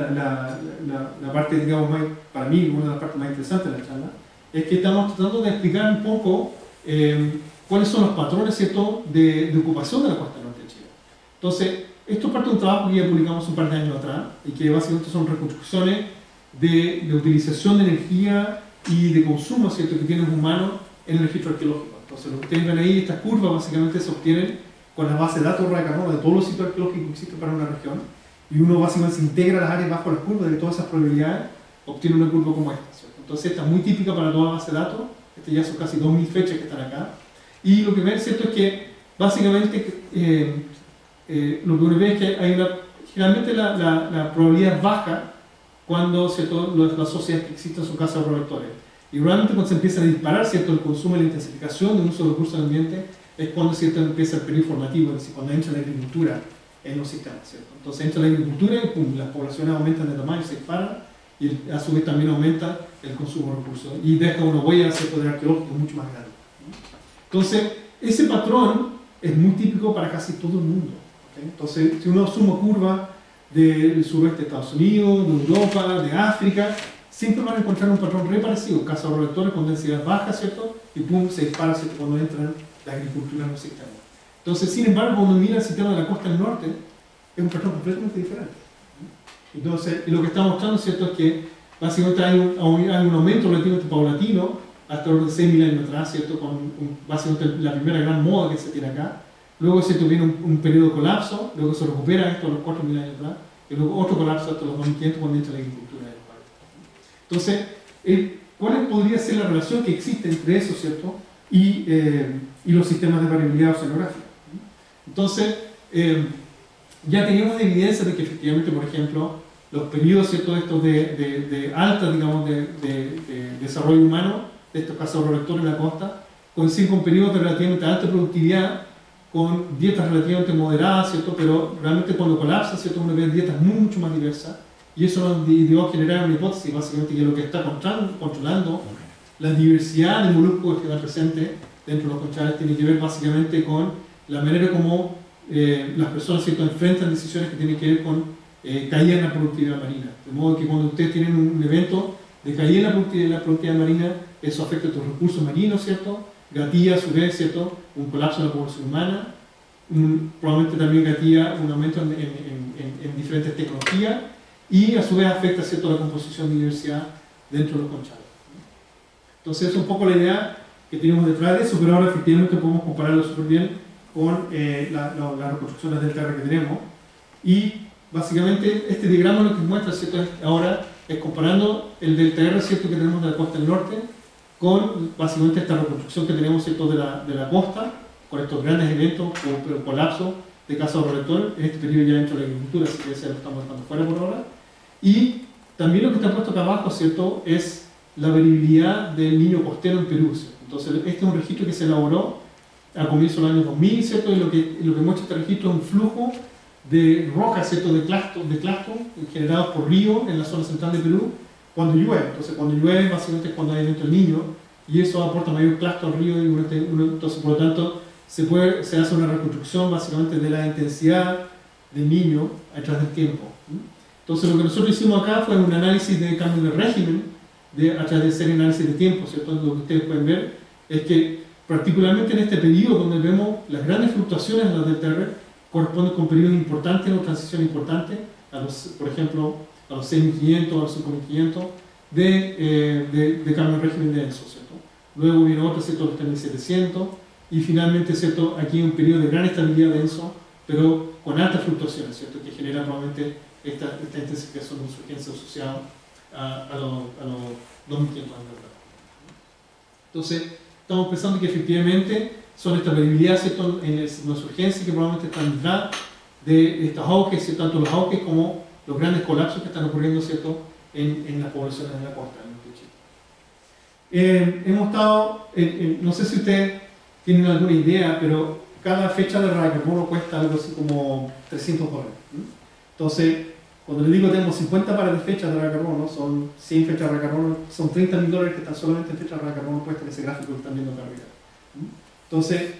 Speaker 2: parte, digamos, para mí, una de las partes más interesantes de la charla, es que estamos tratando de explicar un poco cuáles son los patrones, ¿cierto?, de ocupación de la costa norte de Chile. Entonces, esto parte de un trabajo que ya publicamos un par de años atrás, y que básicamente son reconstrucciones de utilización de energía y de consumo, ¿cierto?, que tiene un humano en el registro arqueológico. Entonces, lo que ustedes ven ahí, estas curvas básicamente se obtienen con la base de datos de carbono de todos los sitios arqueológicos que existen para una región, y uno básicamente se integra las áreas bajo las curvas de todas esas probabilidades, obtiene una curva como esta, ¿cierto? Entonces, esta es muy típica para toda la base de datos. Ya son casi 2.000 fechas que están acá, y lo que ven, ¿cierto?, es que básicamente lo que uno ve es que hay generalmente la probabilidad es baja cuando, ¿cierto?, las sociedades que existen son casas de productores. Y realmente cuando se empieza a disparar, ¿cierto?, el consumo y la intensificación de uso de recursos del ambiente es cuando, ¿cierto?, empieza el periodo formativo, es decir, cuando entra la agricultura en los sistemas, ¿cierto? Entonces entra la agricultura y pum, las poblaciones aumentan de tamaño, se disparan, y a su vez también aumenta el consumo de recursos y deja una huella, ¿cierto?, de arqueológico mucho más grande. Entonces, ese patrón es muy típico para casi todo el mundo, ¿okay? Entonces, si uno suma curva del suroeste de Estados Unidos, de Europa, de África, siempre van a encontrar un patrón re parecido, cazadores-recolectores con densidad baja, ¿cierto?, y pum, se dispara, ¿cierto?, cuando entran la agricultura en los sistemas. Entonces, sin embargo, cuando uno mira el sistema de la costa del norte, es un patrón completamente diferente. Entonces, lo que está mostrando, ¿cierto?, es que básicamente hay un aumento relativamente paulatino hasta los 6.000 años atrás, ¿cierto?, con básicamente la primera gran moda que se tiene acá. Luego, ¿cierto?, viene un periodo de colapso, luego se recupera esto a los 4.000 años atrás, y luego otro colapso hasta los 2.500 cuando entra la agricultura del país. Entonces, ¿cuál podría ser la relación que existe entre eso, ¿cierto?, y los sistemas de variabilidad oceanográfica. Entonces, ya teníamos evidencia de que efectivamente, por ejemplo, los periodos, ¿cierto?, estos de alta, digamos, de desarrollo humano, de estos cazadores-recolectores en la costa, coinciden con periodos de relativamente alta productividad, con dietas relativamente moderadas, ¿cierto?, pero realmente cuando colapsa, ¿cierto?, uno ve dietas mucho más diversas, y eso nos dio a generar una hipótesis, básicamente, que lo que está controlando la diversidad de moluscos que está presente dentro de los conchales tiene que ver básicamente con la manera como las personas, ¿cierto?, enfrentan decisiones que tienen que ver con caída en la productividad marina. De modo que cuando ustedes tienen un evento de caída en la productividad marina, eso afecta a tus recursos marinos, ¿cierto?, gatilla a su vez, ¿cierto?, un colapso de la población humana, probablemente también gatilla un aumento en diferentes tecnologías, y a su vez afecta, ¿cierto?, la composición de diversidad dentro de los conchales. Entonces, es un poco la idea que tenemos detrás de eso, pero ahora efectivamente podemos compararlo súper bien con las reconstrucciones del TR que tenemos. Y básicamente este diagrama lo que muestra, ¿cierto?, ahora es comparando el del TR, ¿cierto?, que tenemos de la costa del norte con básicamente esta reconstrucción que tenemos, ¿cierto?, de la costa, con estos grandes eventos o colapso de cazador-recolector en este periodo ya dentro de la agricultura, así que ese lo estamos dejando fuera por ahora. Y también lo que está puesto acá abajo, ¿cierto?, es la variabilidad del niño costero en Perú, ¿cierto? Entonces, este es un registro que se elaboró a comienzos del año 2000, ¿cierto? Y lo que muestra este registro es un flujo de rocas, ¿cierto?, de clasto generados por río en la zona central de Perú cuando llueve. Entonces, cuando llueve, básicamente es cuando hay evento del niño, y eso aporta mayor clasto al río, y entonces, por lo tanto, se hace una reconstrucción básicamente de la intensidad del niño a través del tiempo. Entonces, lo que nosotros hicimos acá fue un análisis de cambio de régimen a través de serie de análisis de tiempo, ¿cierto? Lo que ustedes pueden ver es que, particularmente en este periodo donde vemos las grandes fluctuaciones en las del TR, corresponden con periodos importantes o transición importante, por ejemplo, a los 6.500, a los 5.500 de cambio de régimen de ENSO, ¿cierto? Luego viene otro, ¿cierto?, los 3.700, y finalmente, ¿cierto?, aquí hay un periodo de gran estabilidad de ENSO, pero con altas fluctuaciones, ¿cierto?, que genera probablemente esta intensificación de insurgencia asociada a los 2.500 años. Entonces, estamos pensando que efectivamente son estas variabilidades, ¿cierto?, en la insurgencia que probablemente están detrás de estos auges, ¿cierto?, tanto los auges como los grandes colapsos que están ocurriendo, ¿cierto?, en las poblaciones de la costa de Chile. Hemos estado, no sé si ustedes tienen alguna idea, pero cada fecha de radiocarbono cuesta algo así como $300. Entonces, cuando les digo que tenemos 50 pares de fechas de radiocarbono, son 100 fechas de radiocarbono, son $30.000 que están solamente en fechas de radiocarbono puestas en ese gráfico que están viendo acá arriba. Entonces,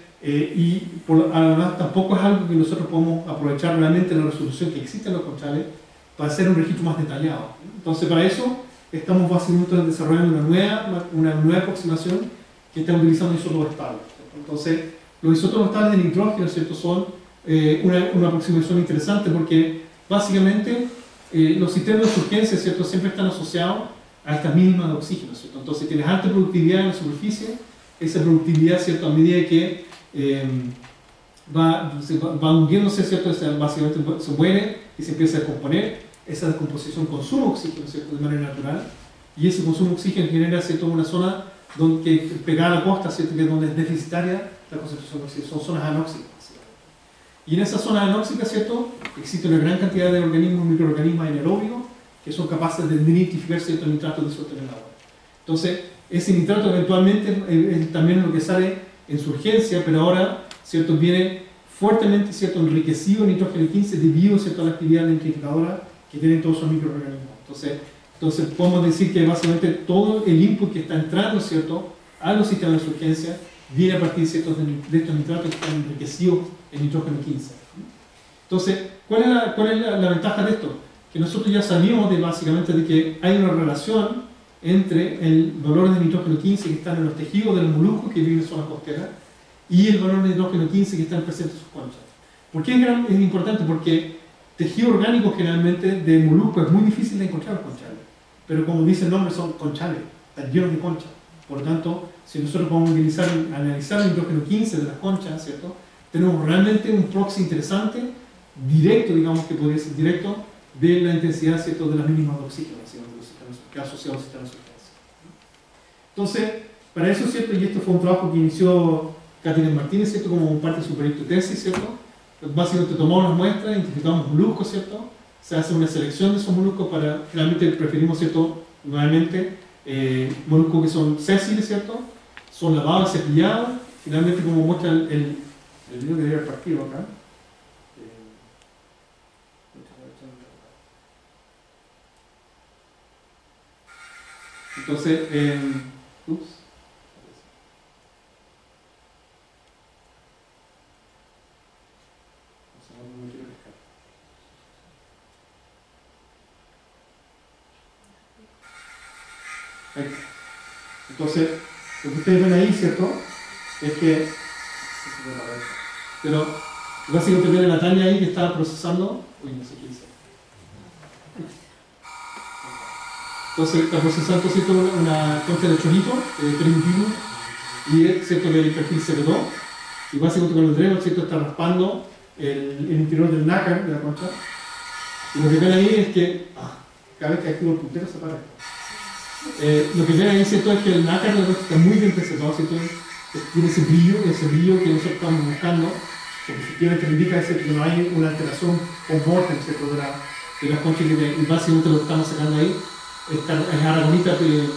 Speaker 2: además tampoco es algo que nosotros podemos aprovechar realmente la resolución que existe en los conchales para hacer un registro más detallado. Entonces, para eso estamos básicamente desarrollando una nueva aproximación que está utilizando isótopos estables. Entonces, los isótopos estables de nitrógeno, ¿cierto?, son una aproximación interesante porque básicamente los sistemas de insurgencia, ¿cierto?, siempre están asociados a estas mínimas de oxígeno, ¿cierto? Entonces, si tienes alta productividad en la superficie, esa productividad, ¿cierto?, a medida que va hundiéndose, ¿cierto?, básicamente se muere y se empieza a descomponer. Esa descomposición consume oxígeno, ¿cierto?, de manera natural, y ese consumo de oxígeno genera, ¿cierto?, una zona pegada a la costa, ¿cierto?, que es donde es deficitaria la concentración de oxígeno, son zonas anóxicas. Y en esas zonas anóxicas, ¿cierto?, existe una gran cantidad de organismos, microorganismos anaeróbicos que son capaces de identificar ciertos nitratos disueltos en el agua. Entonces, ese nitrato eventualmente es también lo que sale en su urgencia, pero ahora, ¿cierto?, viene fuertemente, ¿cierto?, enriquecido en nitrógeno 15 debido, ¿cierto?, a la actividad nitrificadora que tienen todos esos microorganismos. Entonces podemos decir que básicamente todo el input que está entrando, ¿cierto?, a los sistemas de urgencia viene a partir, ¿cierto?, de estos nitratos que están enriquecidos en nitrógeno 15. Entonces, ¿cuál es la ventaja de esto? Que nosotros ya sabíamos básicamente de que hay una relación entre el valor de nitrógeno 15 que están en los tejidos de los moluscos que viven en zonas costeras y el valor de nitrógeno 15 que están presentes en sus conchas. ¿Por qué es importante? Porque tejido orgánico generalmente de moluscos es muy difícil de encontrar en los conchales, pero como dice el nombre, son conchales, están llenos de conchas. Por lo tanto, si nosotros podemos analizar el nitrógeno 15 de las conchas, ¿cierto?, tenemos realmente un proxy interesante, directo, digamos que podría ser directo, de la intensidad, ¿cierto?, de las mínimas de oxígeno, ¿cierto?, que asociado al sistema de surgencia. Entonces, para eso, ¿cierto? Y esto fue un trabajo que inició Catherine Martínez, ¿cierto? Como parte de su proyecto de tesis, ¿cierto? Básicamente tomamos las muestras, identificamos moluscos, ¿cierto? Se hace una selección de esos moluscos para, finalmente preferimos, ¿cierto? Nuevamente, moluscos que son sésiles, ¿cierto? Son lavados, cepillados, finalmente como muestra el video que debería haber partido acá. Entonces, ups. Entonces, lo que ustedes ven ahí, ¿cierto? Es que, pero básicamente ven la Tania ahí que está procesando, uy, no sé qué dice. Entonces está procesando, ¿cierto? Una concha de chorito, primitivo, y es, ¿cierto? El perfil CB2, y básicamente con el Dremel, ¿cierto? Está raspando el interior del nácar de la concha, y lo que ven ahí es que, cada vez que activo el puntero se para esto. Lo que ven ahí, ¿cierto? Es que el nácar está muy bien preservado, ¿cierto? Tiene ese brillo que nosotros estamos buscando, porque efectivamente indica que no hay una alteración post-mortem, ¿cierto? De las conchas, y básicamente lo que estamos sacando ahí es aragonita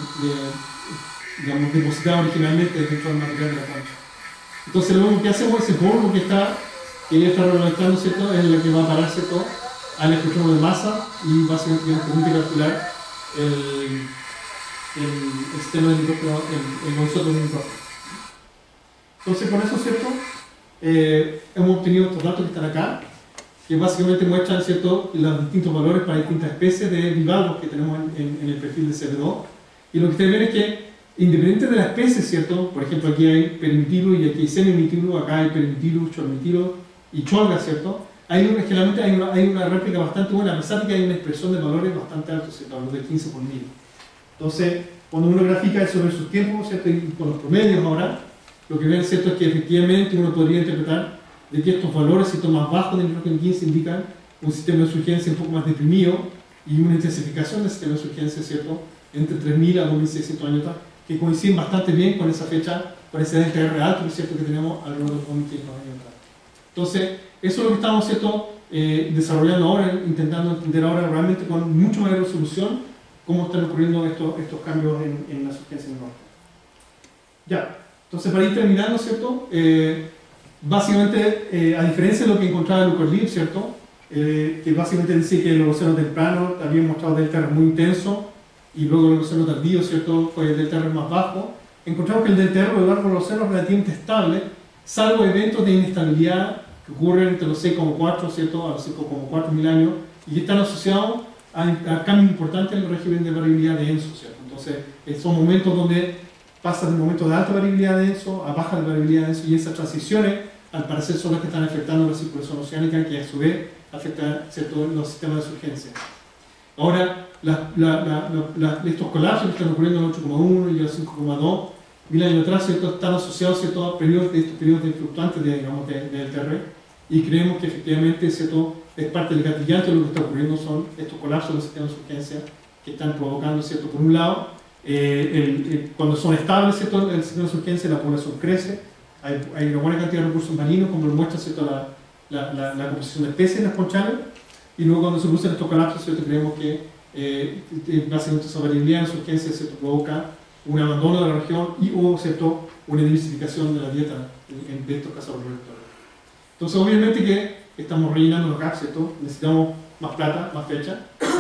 Speaker 2: digamos, depositada originalmente dentro del material de la concha. Entonces luego que hacemos ese polvo que ella está revolcando, ¿cierto? Es la que va a parar, ¿cierto? Al espectro de masa y básicamente nos permite calcular el sistema de nitrógeno, el concepto de nitrógeno. Entonces con eso, ¿cierto? Hemos obtenido estos datos que están acá, que básicamente muestran, ¿cierto?, los distintos valores para distintas especies de bivalvos que tenemos en el perfil de CB2. Y lo que ustedes ven es que, independiente de la especie, ¿cierto?, por ejemplo aquí hay perimitilo y aquí hay semimitilo, acá hay perimitilo, cholmitilo y cholga, ¿cierto? Generalmente hay una réplica bastante buena, a pesar de que hay una expresión de valores bastante altos, ¿cierto?, los de 15 por mil. Entonces, cuando uno grafica eso versus tiempo, ¿cierto?, y con los promedios ahora, lo que ven, ¿cierto?, es que efectivamente uno podría interpretar de que estos valores, ¿cierto?, más bajos del nitrógeno 15 indican un sistema de surgencia un poco más deprimido y una intensificación del sistema de surgencia, ¿cierto?, entre 3000 a 2600 años, que coinciden bastante bien con esa fecha, con ese delta R alto, ¿cierto?, que tenemos alrededor de 2500 años atrás. Entonces, eso es lo que estamos, ¿cierto?, desarrollando ahora, intentando entender ahora realmente con mucho mayor resolución cómo están ocurriendo estos cambios en la surgencia del norte. Ya, entonces para ir terminando, ¿cierto?, básicamente, a diferencia de lo que encontraba Lucas Lieb, ¿cierto?, que básicamente dice que el Holoceno temprano habían mostrado delta R muy intenso y luego el Holoceno tardío, ¿cierto?, fue el delta R más bajo, encontramos que el delta R a lo largo del Holoceno es relativamente estable, salvo eventos de inestabilidad que ocurren entre los 6,4, ¿cierto?, a los 5,4 mil años y que están asociados a cambios importantes en el régimen de variabilidad de ENSO, ¿cierto? Entonces, son momentos donde pasa de momentos de alta variabilidad de ENSO a baja variabilidad de ENSO, y esas transiciones, al parecer, son las que están afectando la circulación oceánica, que a su vez afecta, ¿cierto?, los sistemas de surgencia. Ahora, estos colapsos que están ocurriendo en el 8,1 y el 5,2 mil años atrás, ¿cierto?, están asociados, ¿cierto?, a estos periodos de fluctuantes de delta R, y creemos que efectivamente, ¿cierto?, es parte del gatillante de lo que está ocurriendo, son estos colapsos del sistema de surgencia que están provocando, ¿cierto?, por un lado, cuando son estables, ¿cierto?, el sistema de surgencia, la población crece, hay una buena cantidad de recursos marinos, como lo muestra, ¿cierto?, la composición de especies en las conchales, y luego cuando se producen estos colapsos, ¿cierto?, creemos que básicamente esa variabilidad en surgencia, ¿cierto?, provoca un abandono de la región y o, ¿cierto?, una diversificación de la dieta de estos cazadores recolectores. Entonces, obviamente que estamos rellenando los gaps, ¿cierto?, necesitamos más plata, más fecha,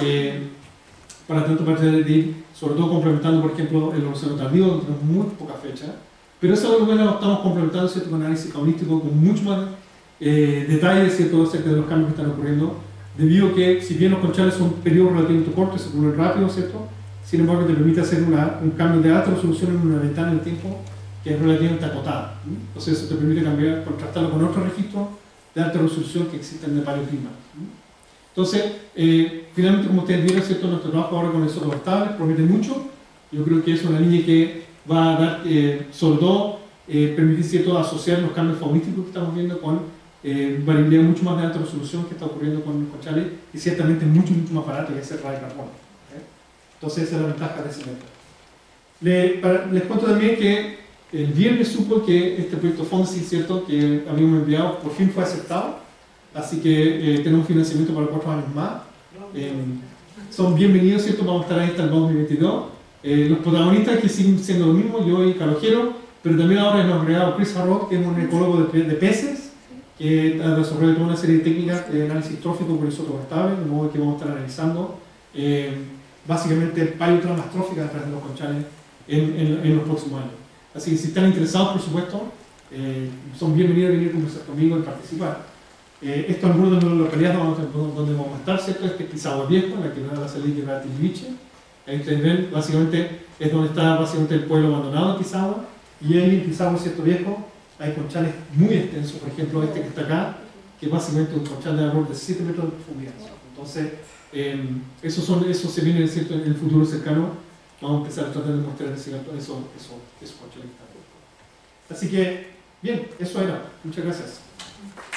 Speaker 2: para tanto parte de ir, sobre todo complementando, por ejemplo, el Holoceno tardío, donde tenemos muy poca fecha, pero eso lo estamos complementando, ¿cierto?, con análisis caunístico, con mucho más detalles, ¿cierto?, acerca de los cambios que están ocurriendo, debido a que, si bien los conchales son periodos relativamente cortos y se cumplen rápido, ¿cierto?, sin embargo te permite hacer un cambio de alta resolución en una ventana de tiempo que es relativamente acotada. Entonces eso te permite contrastarlo con otros registros de alta resolución que existen en el paleoclima. Entonces, finalmente, como ustedes vieron, ¿cierto?, nuestro trabajo ahora con isótopos estables promete mucho. Yo creo que es una línea que va a dar, sobre todo, permitir, ¿cierto?, asociar los cambios faunísticos que estamos viendo con variabilidad mucho más de alta resolución que está ocurriendo con los conchales, y ciertamente mucho más barato que hacer radio de carbono. Entonces esa es la ventaja de ese método. Les cuento también que el viernes supo que este proyecto Fonsi, ¿cierto?, que habíamos enviado, por fin fue aceptado. Así que tenemos financiamiento para 4 años más. Son bienvenidos, ¿cierto?, vamos a estar ahí hasta el 2022. Los protagonistas que siguen siendo lo mismo, yo y Calogero, pero también ahora hemos agregado Chris Harrod, que es un ecólogo de peces, que ha desarrollado toda una serie de técnicas de análisis trófico por isótopos estables, de modo que vamos a estar analizando básicamente paleotramas tróficas a través de los conchales en los próximos años. Así que si están interesados, por supuesto, son bienvenidos a venir a conversar conmigo y participar. Esto es algunos de las localidades donde vamos a estar, ¿cierto? Este es Pisagua Viejo, en la que va a salir de Tilviche. Ahí ustedes ven, básicamente, es donde está básicamente el pueblo abandonado de Pisagua. Y ahí en Pisagua, ¿cierto?, Viejo, hay conchales muy extensos, por ejemplo este que está acá, que es básicamente un conchal de alrededor de 7 metros de profundidad. Entonces, eso se viene, ¿cierto?, en el futuro cercano. Vamos a empezar a tratar de mostrar esos conchales que están. Así que, bien, eso era. Muchas gracias.